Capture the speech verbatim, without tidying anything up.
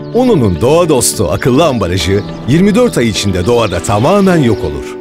Unu'nun doğa dostu akıllı ambalajı yirmi dört ay içinde doğada tamamen yok olur.